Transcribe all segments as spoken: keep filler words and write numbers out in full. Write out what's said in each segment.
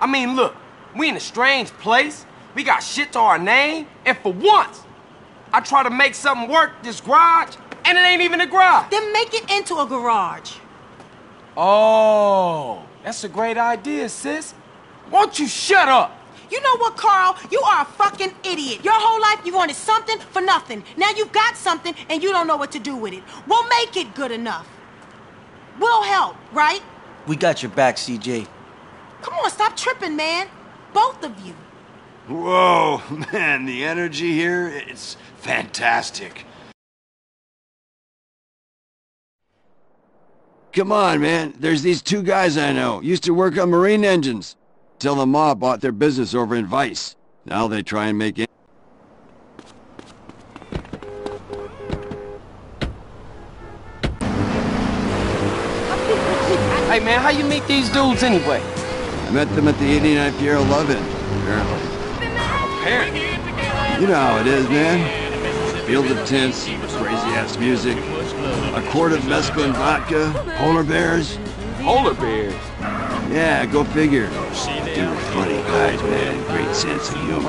I mean, look, we in a strange place. We got shit to our name, and for once, I try to make something work this garage, and it ain't even a garage. Then make it into a garage. Oh, that's a great idea, sis. Won't you shut up? You know what, Carl? You are a fucking idiot. Your whole life you wanted something for nothing. Now you've got something and you don't know what to do with it. We'll make it good enough. We'll help, right? We got your back, C J. Come on, stop tripping, man. Both of you. Whoa, man, the energy here, it's fantastic. Come on, man. There's these two guys I know. Used to work on marine engines. Till the mob bought their business over in Vice. Now they try and make it. Hey, man, how you meet these dudes anyway? I met them at the eighty-ninth year of Lovin', apparently. Apparently? You know how it is, man. Field of tents, crazy-ass music, a quart of mescaline vodka, polar bears. Polar bears? Yeah, go figure. Dude with funny guys, man. Great sense of humor.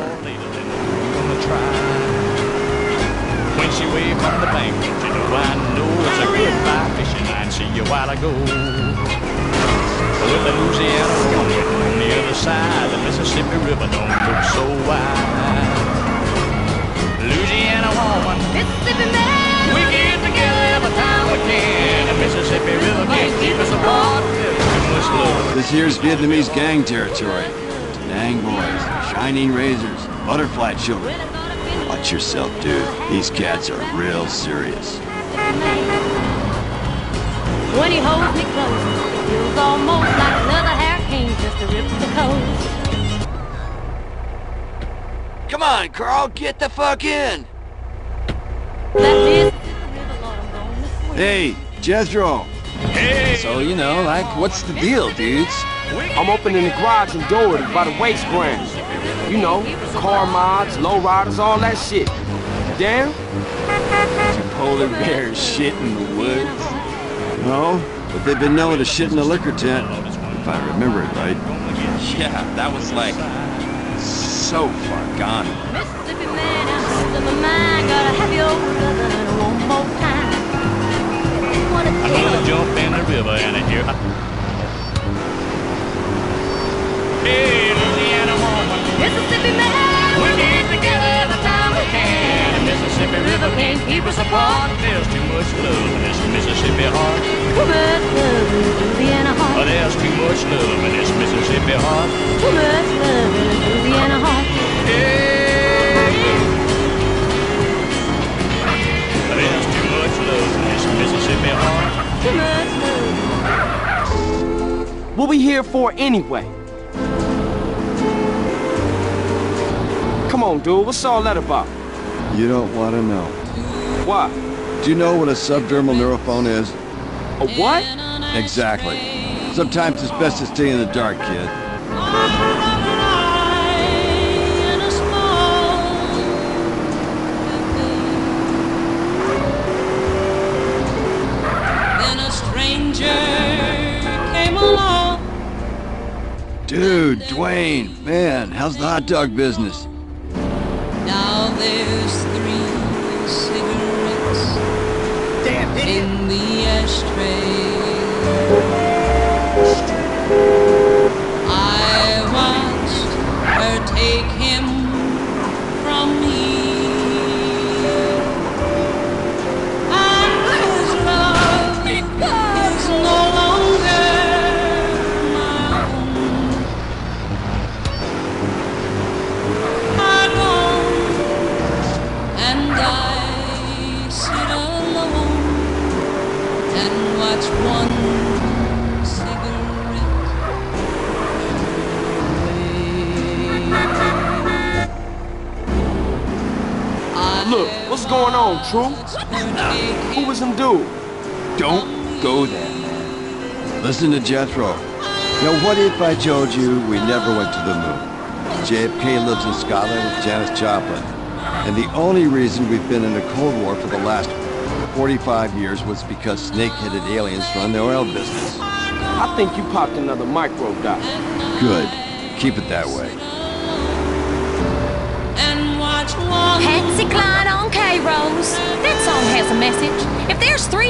When she waved from the bank, you know I know it's a goodbye fishing line. See you a while ago. With the Louisiana woman on the other side, the Mississippi River don't look so wide. Louisiana woman, Mississippi man, we get together every time we can. The Mississippi River can't keep us apart. This here's Vietnamese gang territory. Dang boys, shining razors, butterfly children. Watch yourself, dude. These cats are real serious. When he holds me close, it feels almost like another hurricane just to rip the coast. Come on, Carl, get the fuck in! Hey, Jethro! Hey! So, you know, like, what's the deal, dudes? I'm opening the garage in Doherty by the waste ground. You know, car mods, low riders, all that shit. Damn? Two polar bears shit in the woods? No, but they've been known to shit in a liquor tent, if I remember it right. Yeah, that was like so far gone. Mississippi man, I'm my mind, gotta have your cousin one more time. I'm gonna jump in the river and I hear. Hey, Louisiana woman, Mississippi man, we get together every time we can. The Mississippi River can't keep us apart. There's too much love in this Mississippi heart. too much love in Louisiana heart. Oh, there's too much love in this Mississippi heart. Too much love in Louisiana heart. Hey, there's too much love in this Mississippi heart. Too much love. What we here for anyway? Come on, dude, what's all that about? You don't want to know. What? Do you know what a subdermal neurophone is? A what? Exactly. Sometimes it's best to stay in the dark, kid. Dude, Dwayne, man, how's the hot dog business? Now there's three cigarettes Damn idiot. in the ashtray. I watched her take him from me. And his love is no longer my own. I'm gone, and I sit alone and watch one cigarette away. Look, what's going on, True? Who was them dude? Don't go there, man. Listen to Jethro. Now, what if I told you we never went to the moon? J F K lives in Scotland with Janis Joplin. And the only reason we've been in a Cold War for the last forty-five years was because snake-headed aliens run the oil business. I think you popped another micro dot. Good. Keep it that way. And watch one Patsy Cline on K-Rose. That song has a message. If there's three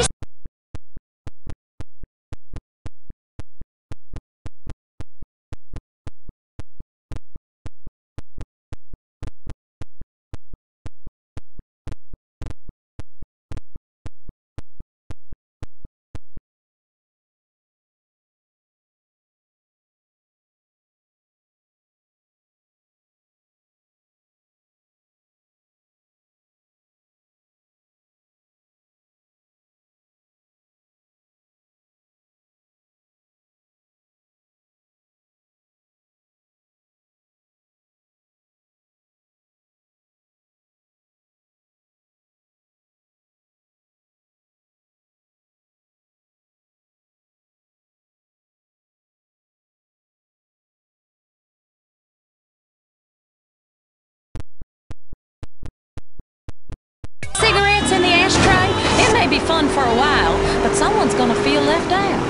cigarettes in the ashtray, it may be fun for a while, but someone's gonna feel left out.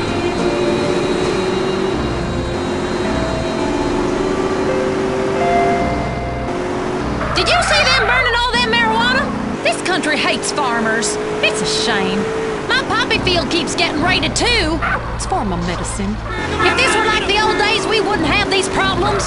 Did you see them burning all that marijuana? This country hates farmers. It's a shame. My poppy field keeps getting raided too. It's for my medicine. If this were like the old days, we wouldn't have these problems.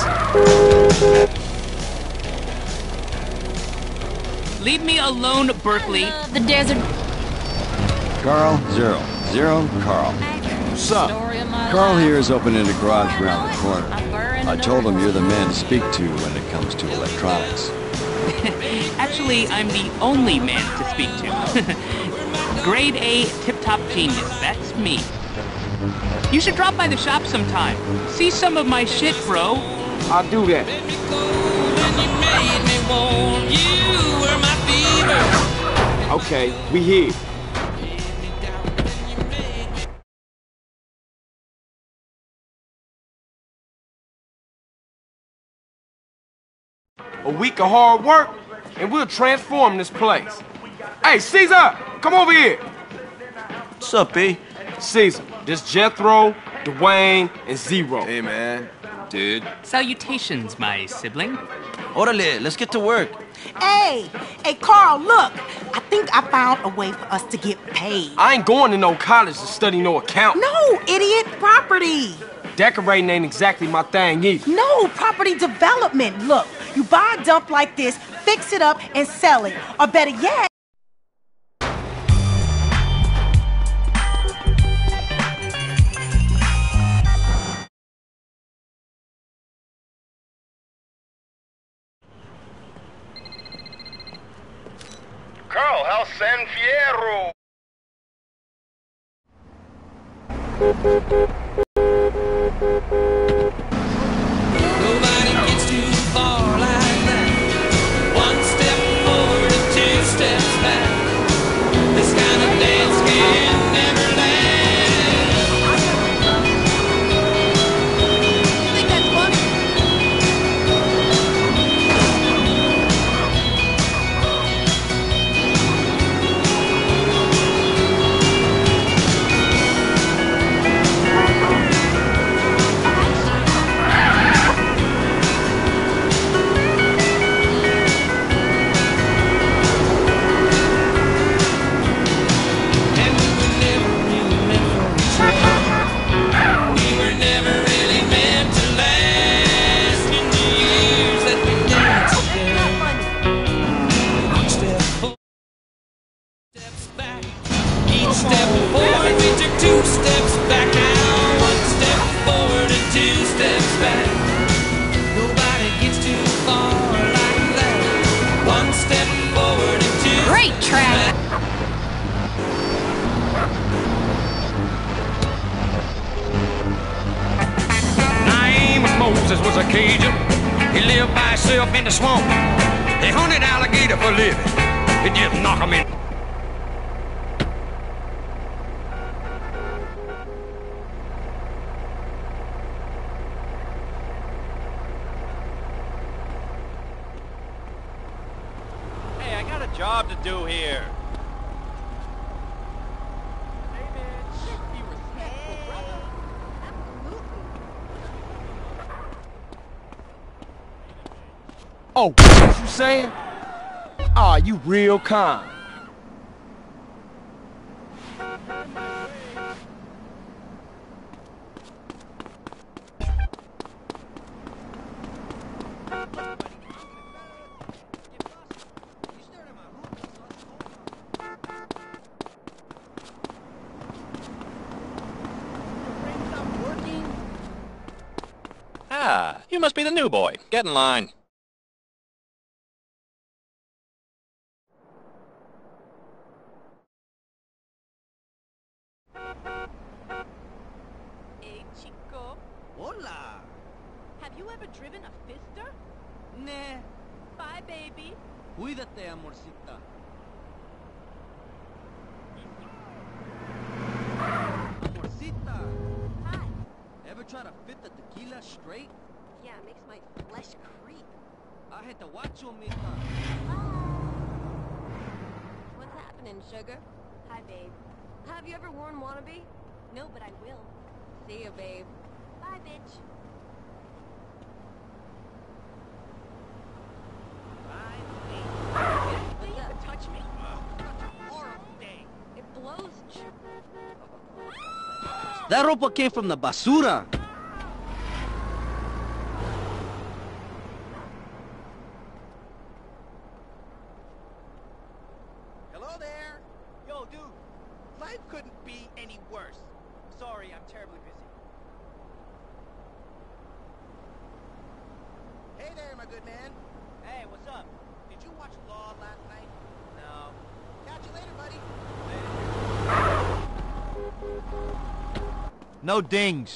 Leave me alone, Berkeley. The desert. Carl, Zero. Zero, Carl. What's up? Carl here is opening a garage around the corner. I told him you're the man to speak to when it comes to electronics. Actually, I'm the only man to speak to. Grade A tip-top genius, that's me. You should drop by the shop sometime. See some of my shit, bro. I'll do that. Okay, we here. A week of hard work, and we'll transform this place. Hey, Caesar, come over here. What's up, B? Caesar, this Jethro, Dwayne, and Zero. Hey, man. Dude. Salutations, my sibling. Orale, let's get to work. Hey, hey, Carl, look. I think I found a way for us to get paid. I ain't going to no college to study no account. No, idiot, property. Decorating ain't exactly my thing either. No, property development. Look, you buy a dump like this, fix it up, and sell it. Or better yet, Carl, how's San Fierro? Nobody gets too far like that. One step forward and two steps back. This kind of dance can never last. You think that's funny? Great track. Name Moses was a Cajun. He lived by himself in the swamp. They hunted alligator for a living. It just knock him in. Hey, I got a job to do here. Oh, what you saying? Aw, you real kind. Ah, you must be the new boy. Get in line. Hey, chico. Hola. Have you ever driven a Fister? Nah. Bye, baby. Cuídate, amorcita. Amorcita. Hi. Ever try to fit the tequila straight? Yeah, it makes my flesh creep. I had to watch you, mija. What's happening, sugar? Hi, babe. Have you ever worn wannabe? No, but I will. See you, babe. Bye, bitch. Bye, babe. You can touch me. Such a horrible day. It blows. That ropa came from the basura. Hello there. Yo, dude. Life couldn't be any worse. Sorry, I'm terribly busy. Hey there, my good man. Hey, what's up? Did you watch Law last night? No. Catch you later, buddy. No dings.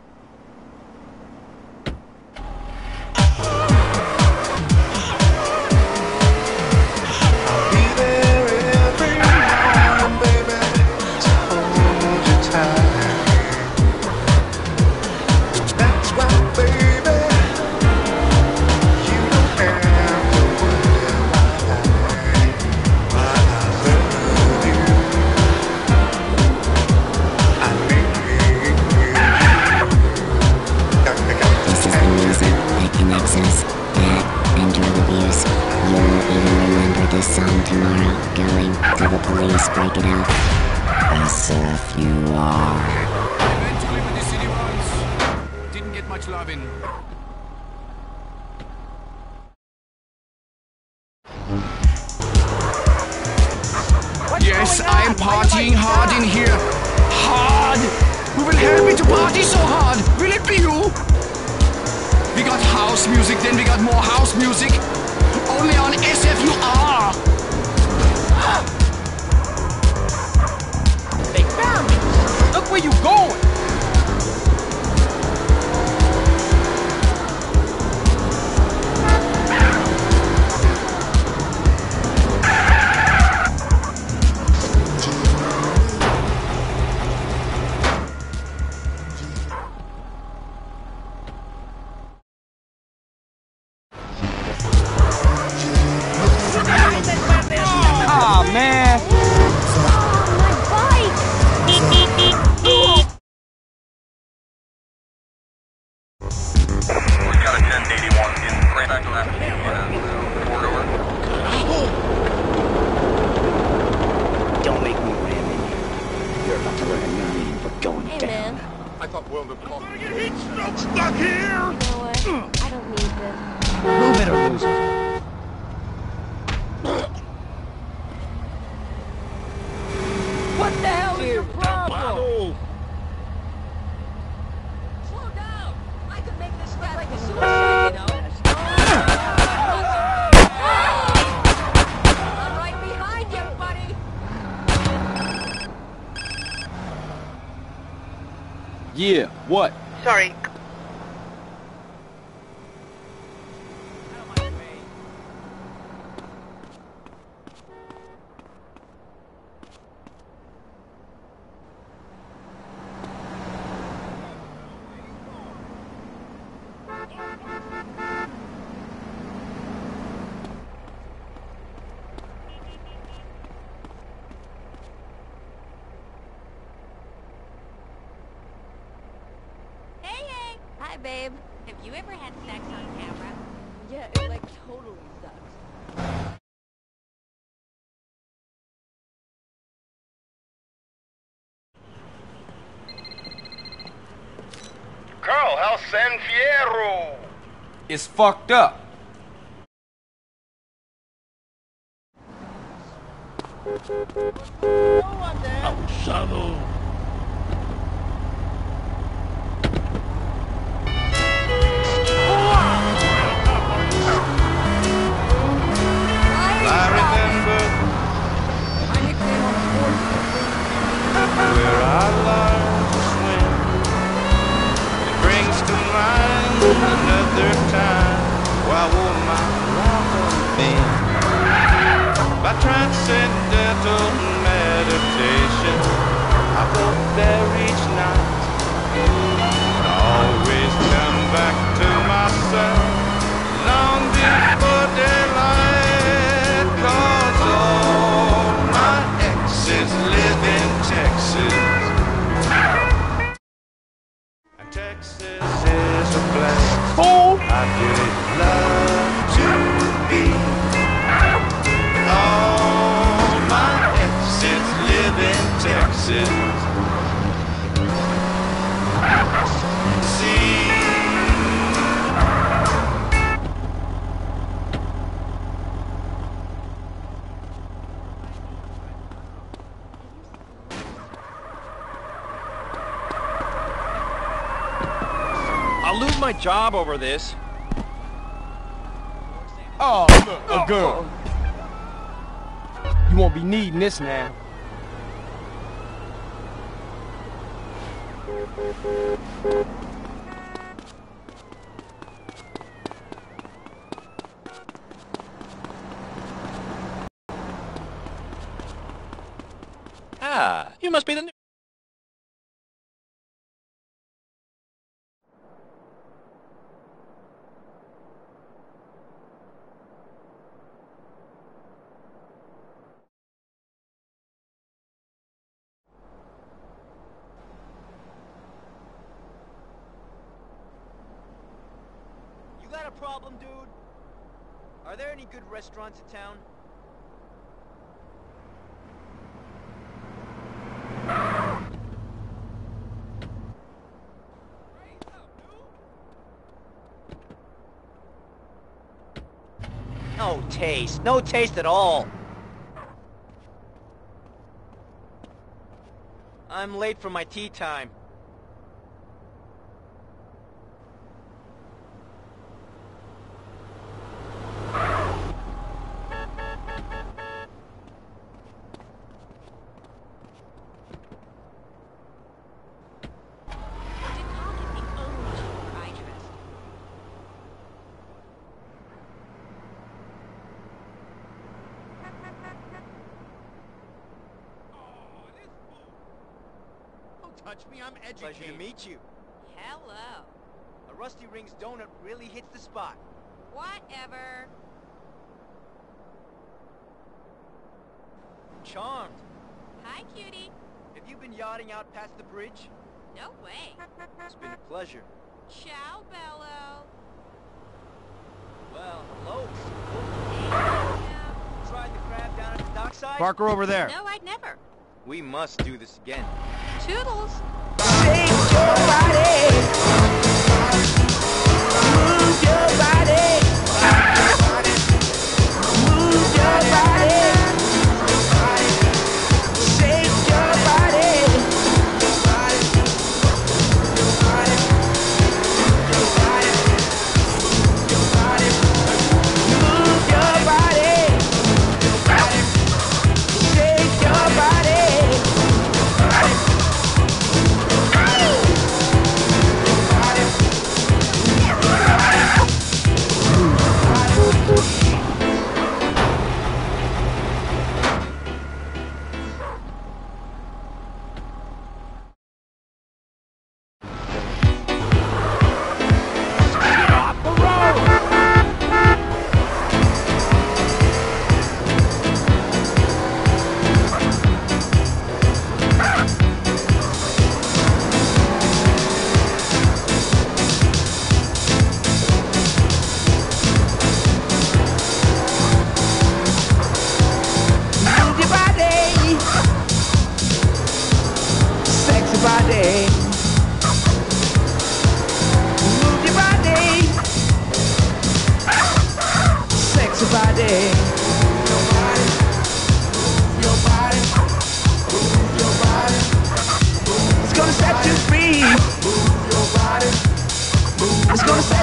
Break it out. As if you are. Eventually with the city ones. Didn't get much loving. Yes, I am partying hard in here. Hard! Who will help me to party so hard? Will it be you? We got house music, then we got more house music. Only on S F U R. They found me! Look where you going! Ah, man! Don't make me ram in you. You're about to learn a new meaning for going Hey, down. man. I thought World of Coffee. You know what? I don't need this. Move it or lose it. What the hell is your problem? Slow down. I could make this look like a suicide, you know? I'm right behind you, buddy. Yeah, what? Sorry. Hey, hey. Hi, babe. Have you ever had sex on camera? Yeah, it like totally sucks. Carl, how's San Fierro? It's fucked up. Abusado. I remember where I learned to swim. It brings to mind another time where I wore my rubber band. By transcendental meditation, I go there each night. Always come back to myself long before daylight. 'Cause all my exes live in Texas. And Texas is a place I would love to be. All my exes live in Texas. See. I'll lose my job over this. Oh, look, a gun. You won't be needing this now. Ah, you must be the new... You got a problem, dude? Are there any good restaurants in town? No taste. No taste at all. I'm late for my tea time. Touch me, I'm educated. Pleasure to meet you. Hello. A Rusty Rings donut really hits the spot. Whatever. Charmed. Hi, cutie. Have you been yachting out past the bridge? No way. It's been a pleasure. Ciao, Bello. Well, hello. Tried the crab down at the dockside? Parker over there. No, I'd never. We must do this again. Toodles. Shake your body. Move your body. Move your body. Shake your body. Move your body. Shake your body.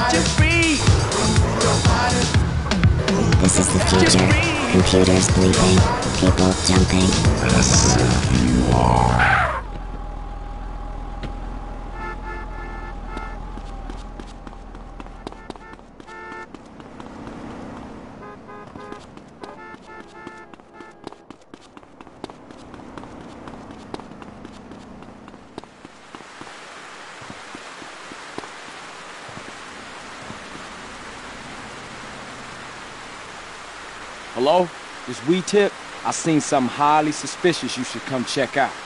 Set you free. This is the future. Computers bleeping, people jumping. As if you are. Hello? This WeTip? I seen something highly suspicious you should come check out.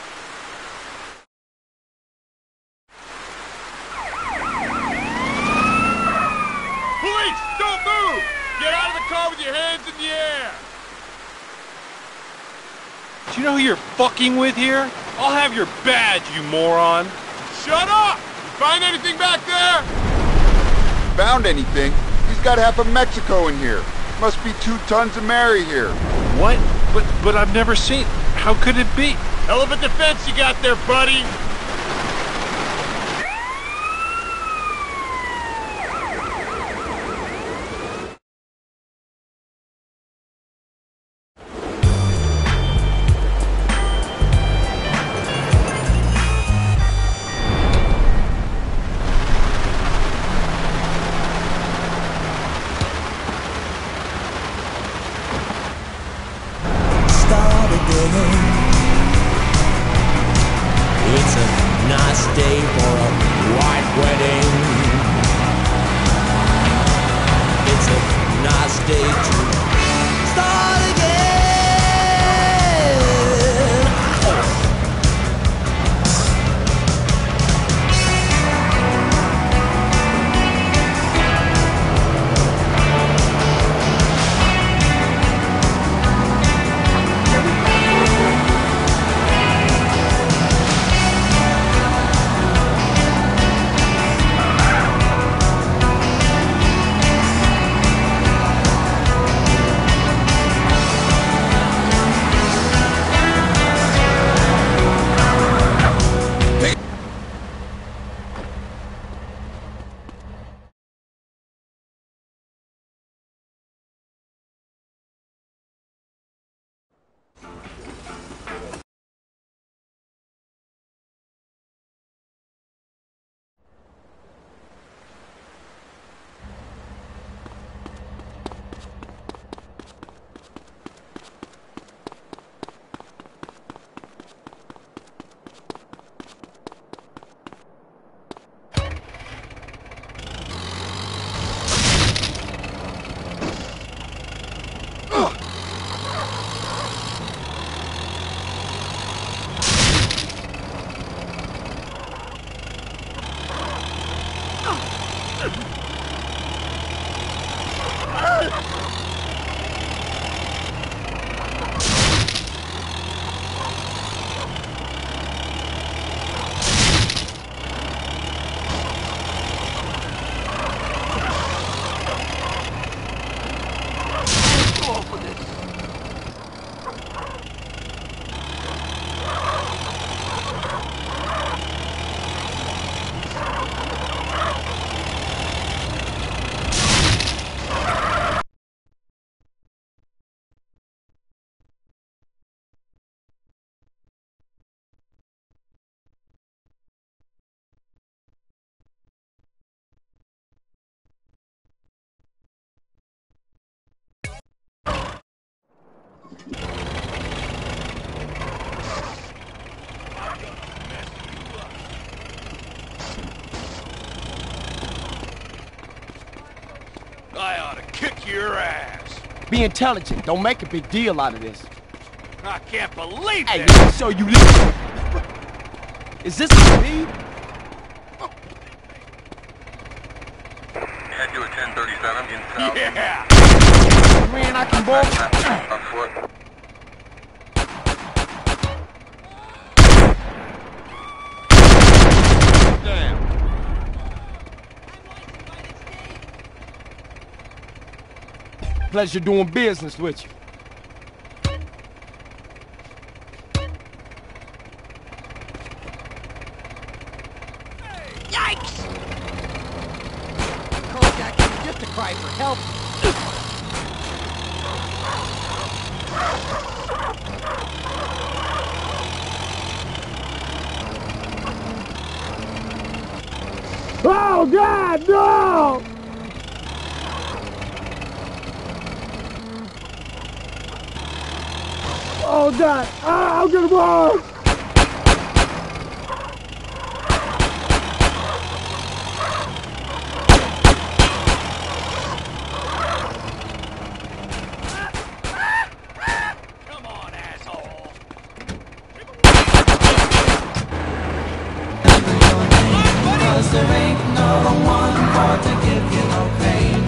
Police! Don't move! Get out of the car with your hands in the air! Do you know who you're fucking with here? I'll have your badge, you moron. Shut up! You find anything back there? Found anything? He's got half of Mexico in here. Must be two tons of Mary here. What? But but I've never seen. How could it be? Hell of a defense you got there, buddy! It's a nice day for a white wedding. It's a nice day to start again. I ought to kick your ass. Be intelligent. Don't make a big deal out of this. I can't believe Hey, it. let me show you this. Is this a speed? Head to a ten thirty-seven in south. Yeah. Man, I can both. On foot. Damn. Pleasure doing business with you. Yikes! cry for help. Oh, God, no! Oh, God, ah, I'm gonna blow! Cause there ain't no one for to give you no pain.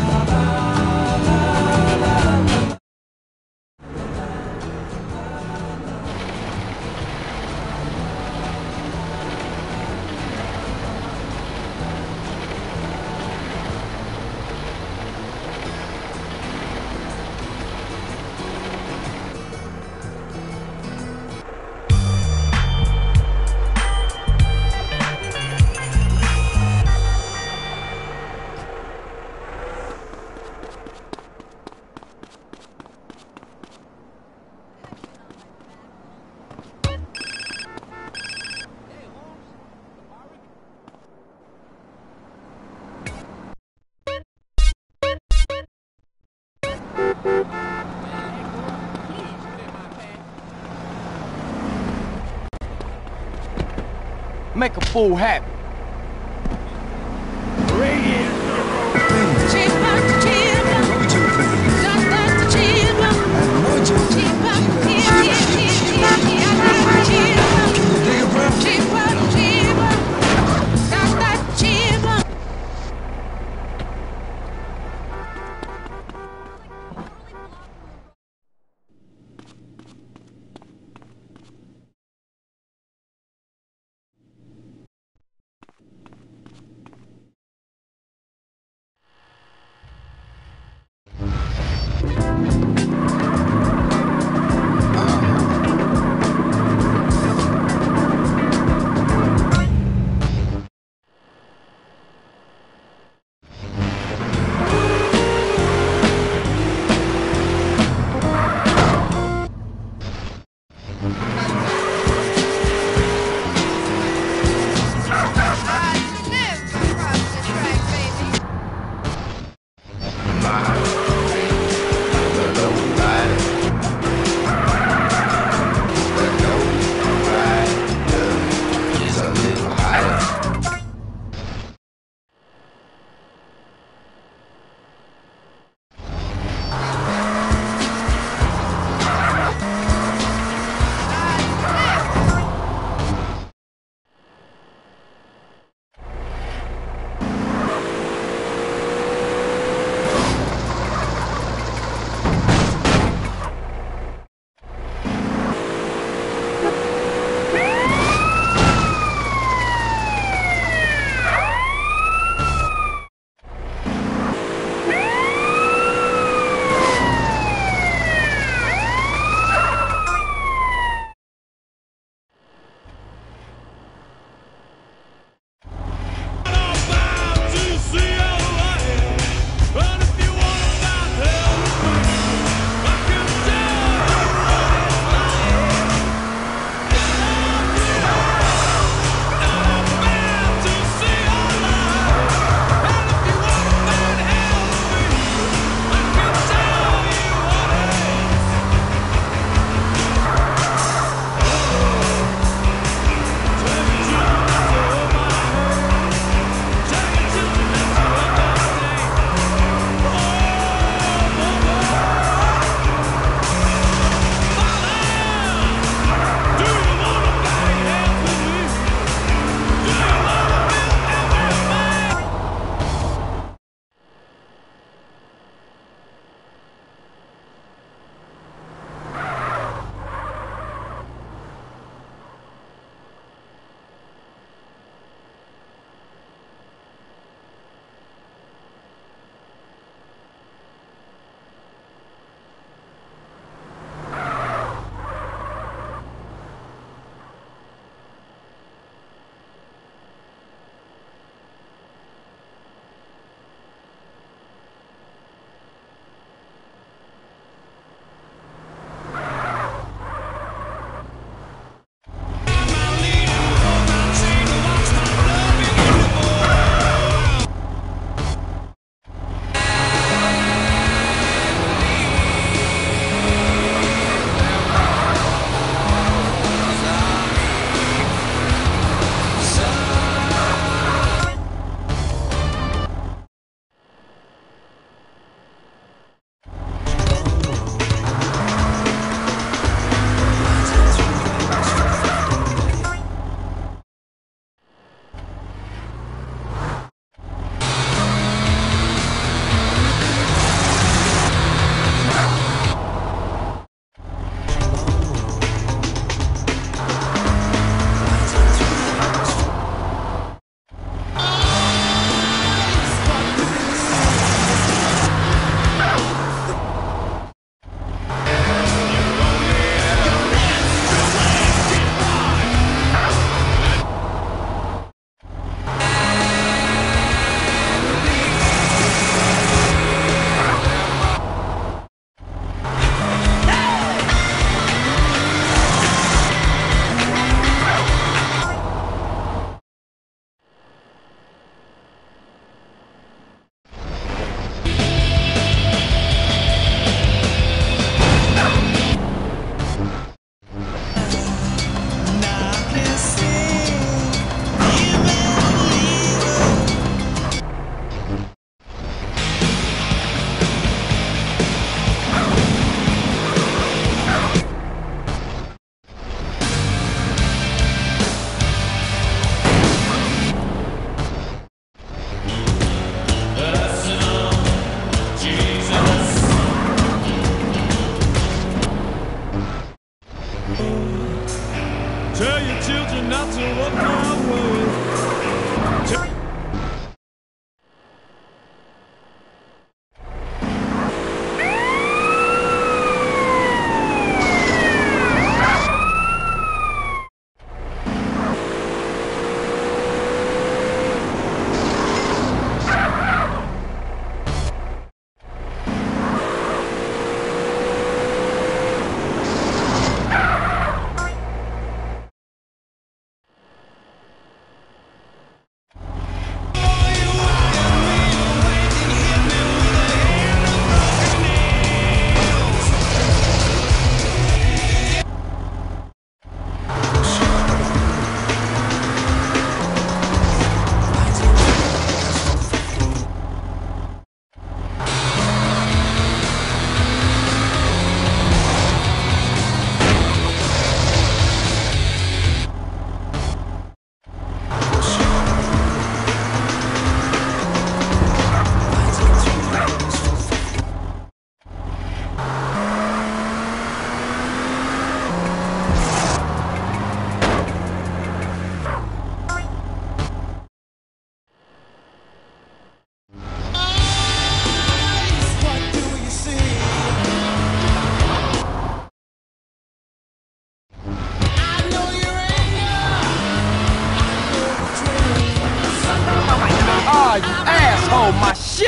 Make a fool happy.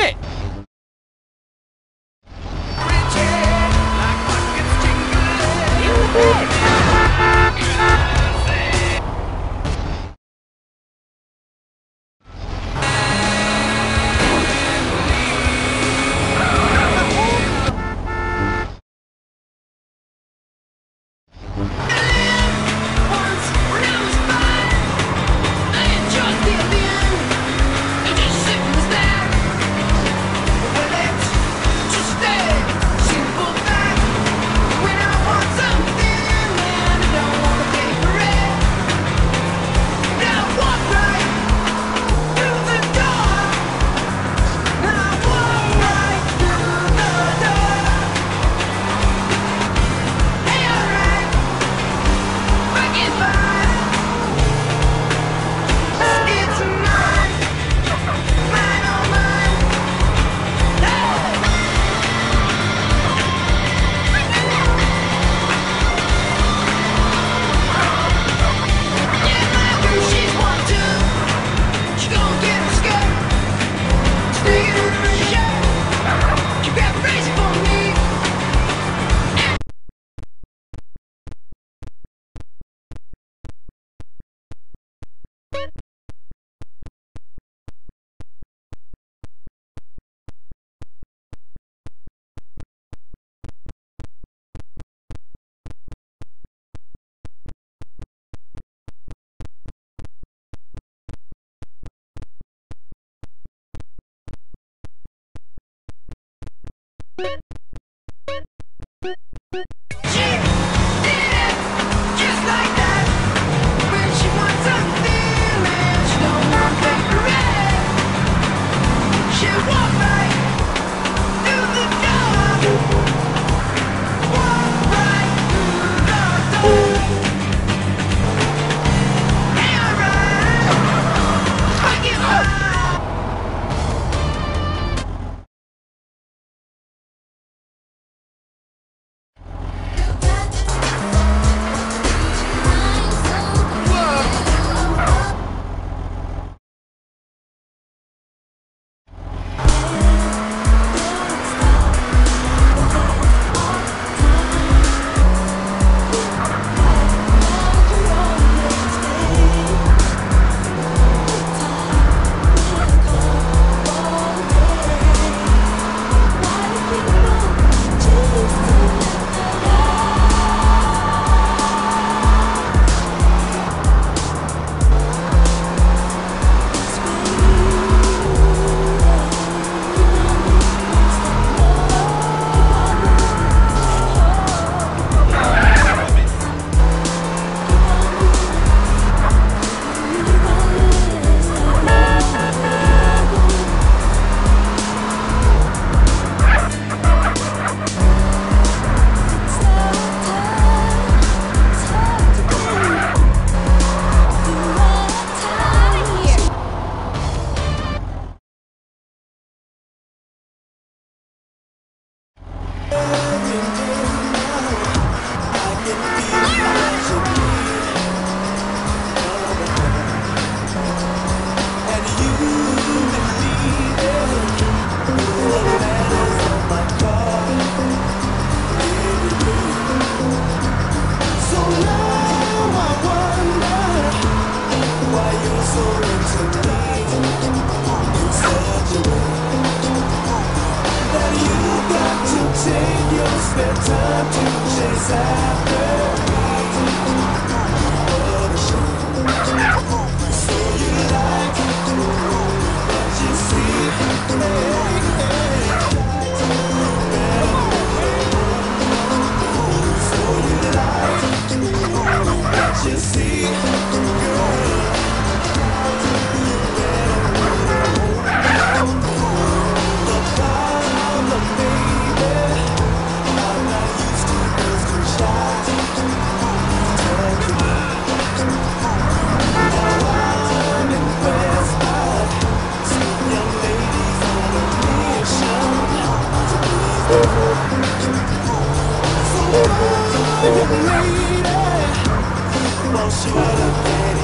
shit!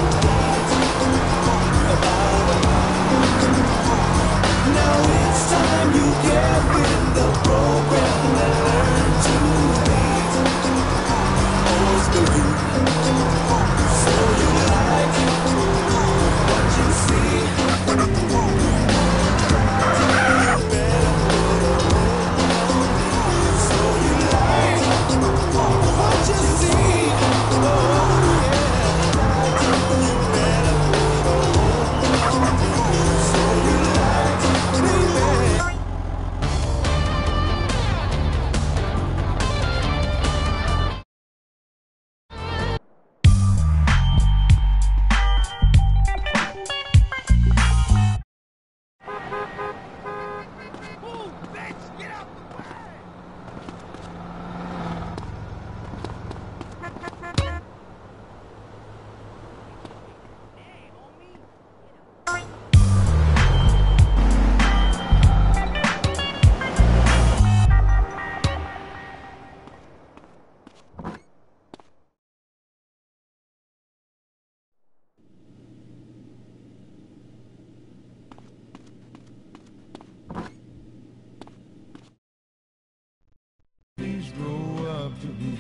Now it's time.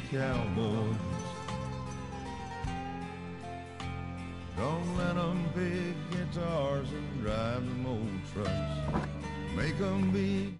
cowboys. Don't let them pick guitars and drive them old trucks. Make them be.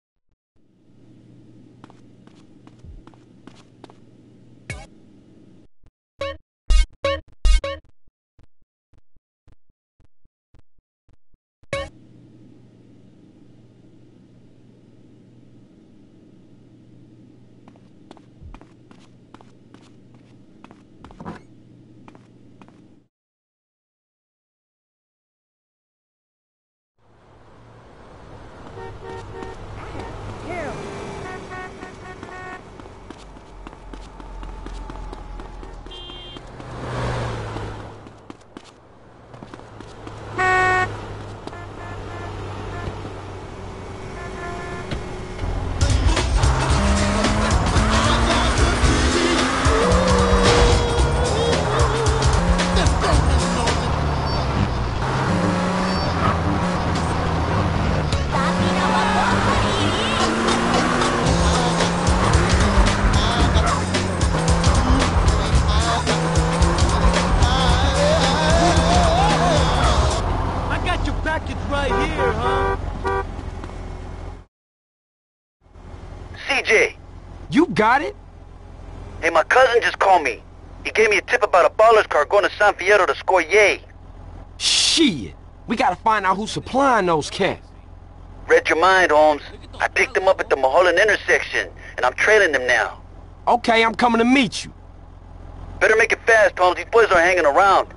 C J! You got it? Hey, my cousin just called me. He gave me a tip about a baller's car going to San Fierro to score yay. Shit! We gotta find out who's supplying those cats. Read your mind, Holmes. I picked them up at the Mulholland intersection, and I'm trailing them now. Okay, I'm coming to meet you. Better make it fast, Holmes. These boys are hanging around.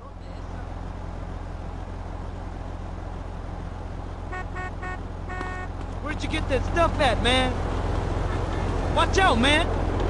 Where'd you get that stuff at, man? Watch out, man!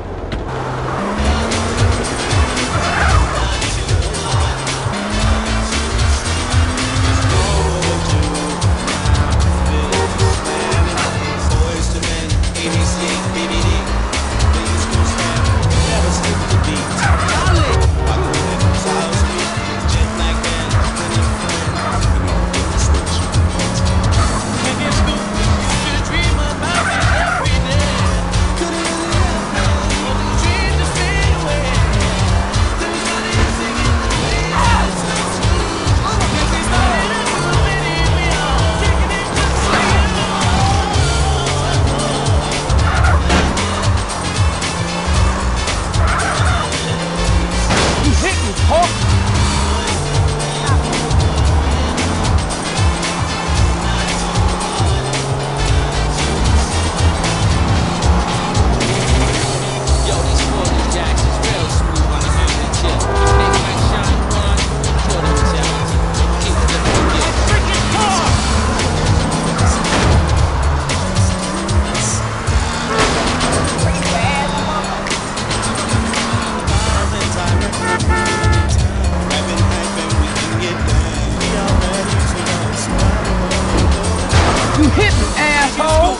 You hit me, asshole!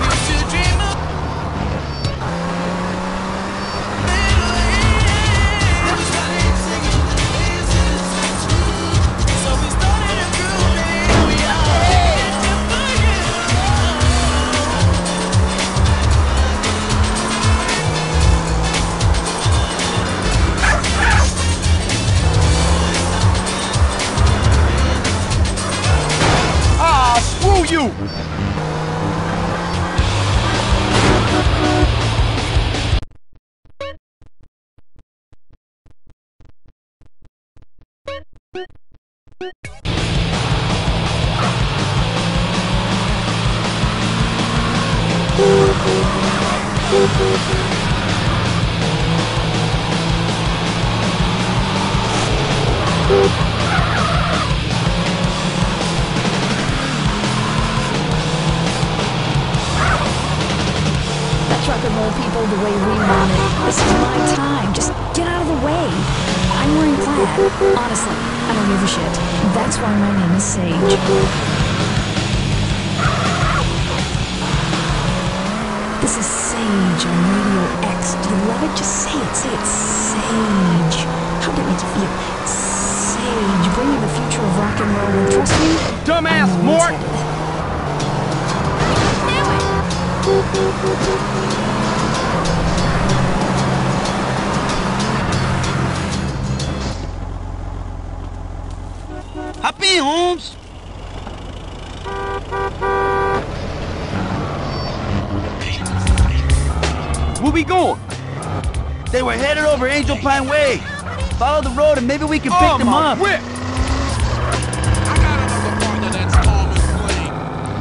Ah, screw you! Let's rock and roll people the way we want it. This is my time. Just get out of the way. I'm wearing plaid. Honestly, I don't give a shit. That's why my name is Sage. This is Sage on Radio X. Do you love it? Just say it. Say it. Sage. How did it make you feel? Sage, bringing the future of rock and roll. And trust me, dumbass Mort! Where we going? They were headed over Angel Pine Way. Follow the road and maybe we can pick oh, them my up. Whip. I got another partner that's calm and clean.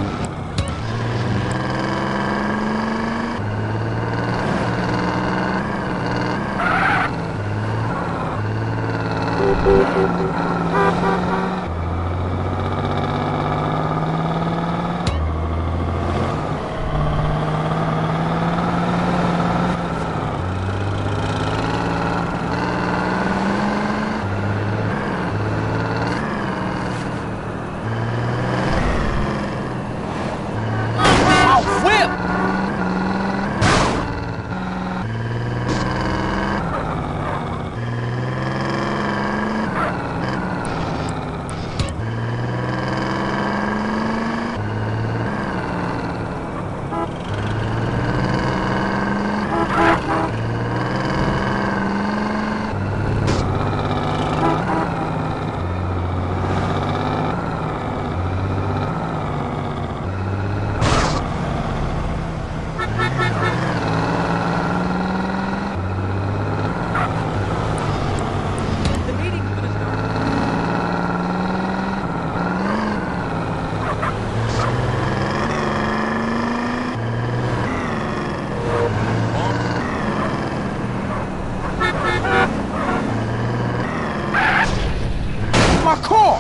My car!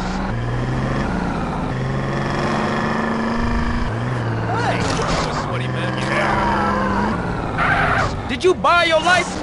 Hey! Sweaty man, yeah. Did you buy your license?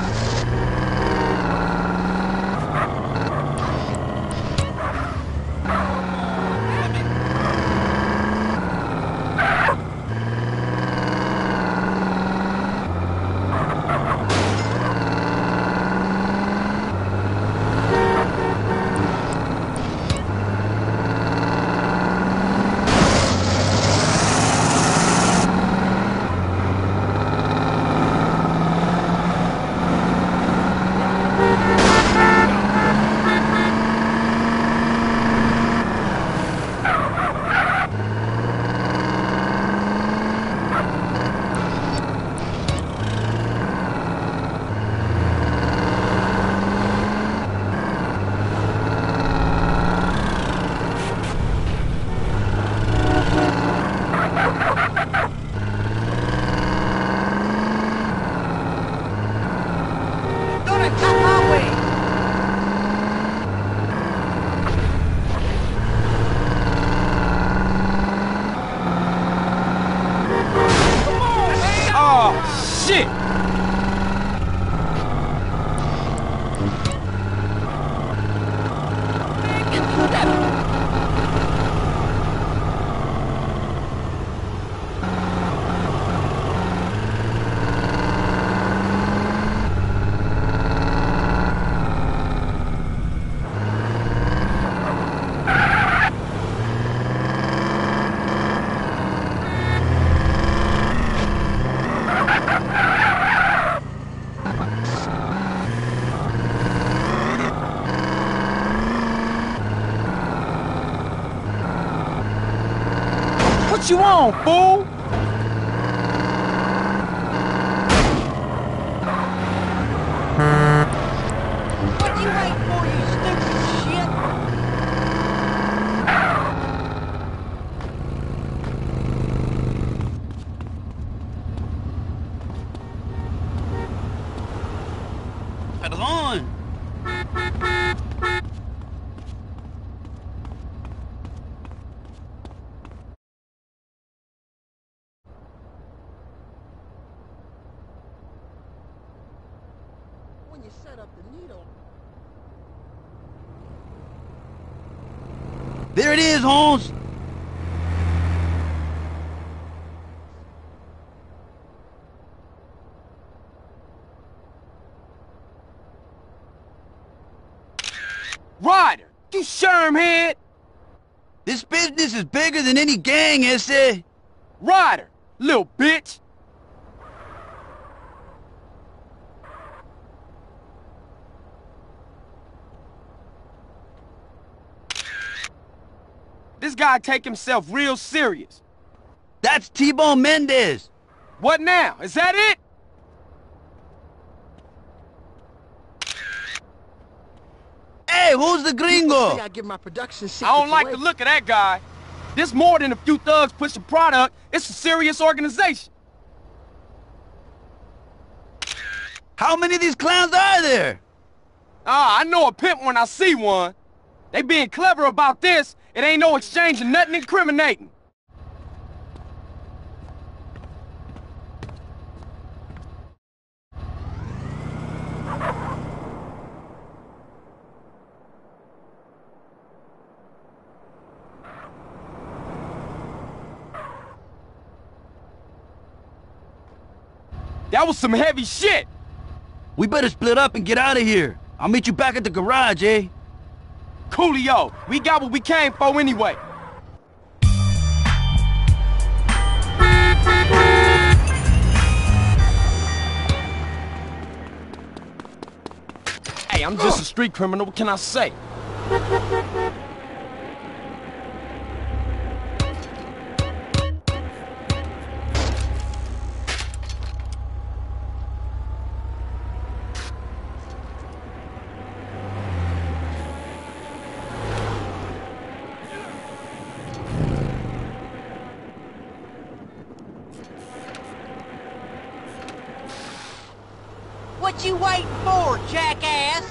Shit! What you on, fool? What you waiting for, you stupid shit? Perdón. When you set up the needle. There it is, Holmes. Ryder, you shermhead! This business is bigger than any gang, ese. Ryder, little bitch! This guy take himself real serious. That's T-Bone Mendez. What now? Is that it? Hey, who's the gringo? I give my production I don't like the look of that guy. This more than a few thugs pushing product. It's a serious organization. How many of these clowns are there? Ah, I know a pimp when I see one. They being clever about this. It ain't no exchange of nothing incriminating. That was some heavy shit. We better split up and get out of here. I'll meet you back at the garage, eh? Coolio, we got what we came for anyway. Hey, I'm just a street criminal, what can I say? What you waiting for, jackass?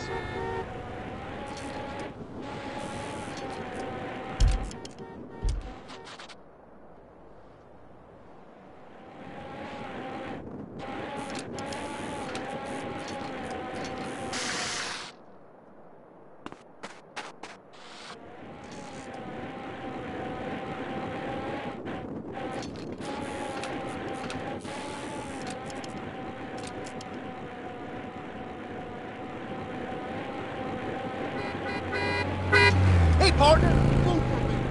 Hey, partner, move for me.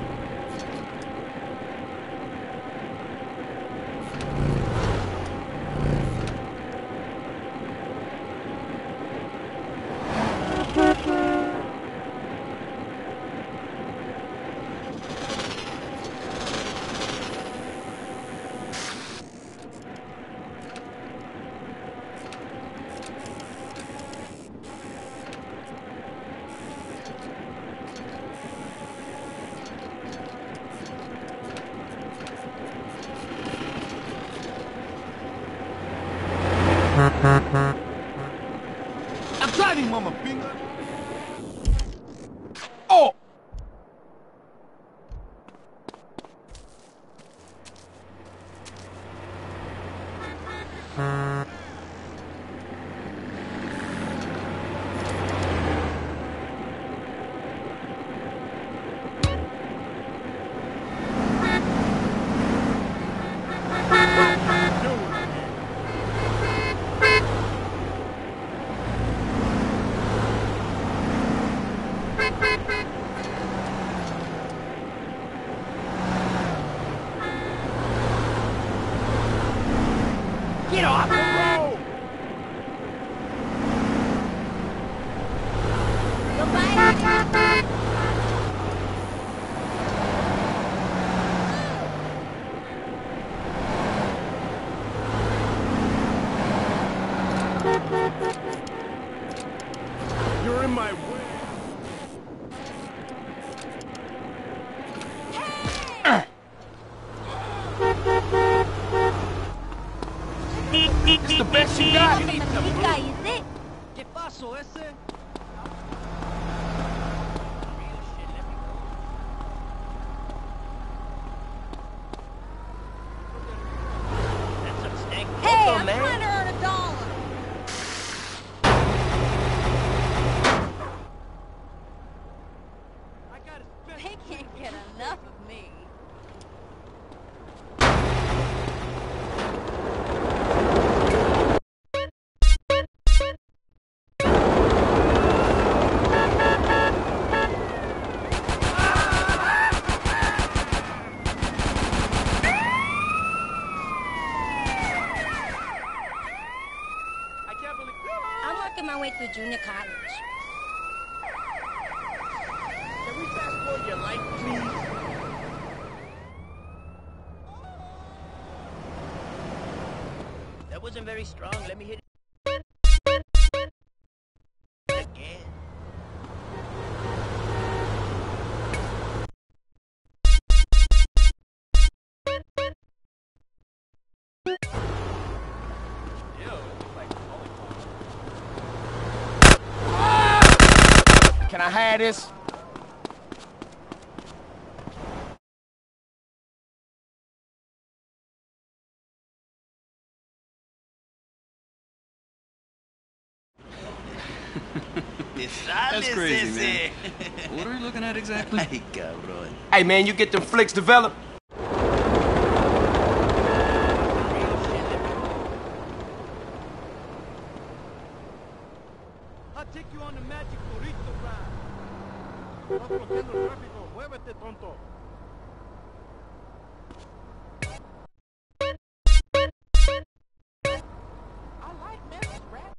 I'm driving, mama finger. Oh! Get off the road! You're in my way. It's the best you got. ¿Qué pasó ese? Hey, I'm trying to earn a dollar. They can't get enough of me. I'm working my way through junior college. Can we fast forward your life, please? That wasn't very strong. Let me hit it again. I have this? That's crazy, man. What are we looking at exactly? Ay, cabrón. Hey, man, you get them flicks developed? I'll take you on the magic burrito ride. Estás bloqueando el tráfico. Muévete, tonto. I like Memphis, Rat.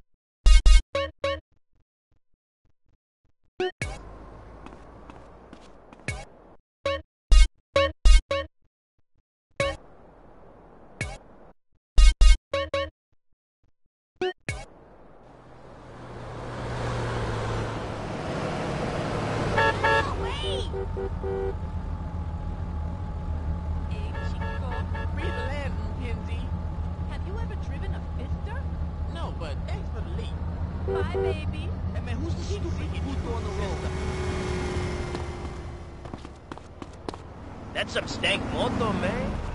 Hey, Chico. Breathe the land, Mackenzie. Have you ever driven a Fister? No, but thanks for the lead. Bye, baby. Hey, man, who's the stupid puto on the road? That's some stank moto, man.